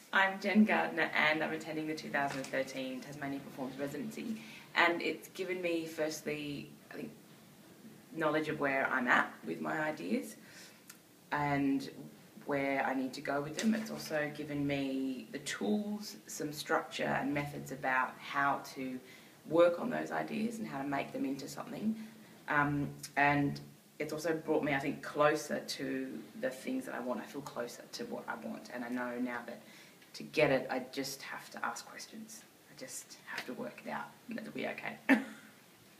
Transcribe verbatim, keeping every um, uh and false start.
I'm Jen Gardner and I'm attending the two thousand thirteen Tasmania Performs Residency, and it's given me firstly, I think, knowledge of where I'm at with my ideas and where I need to go with them. It's also given me the tools, some structure and methods about how to work on those ideas and how to make them into something. Um, and it's also brought me, I think, closer to the things that I want. I feel closer to what I want, and I know now that to get it, I just have to ask questions. I just have to work it out, and it'll be okay.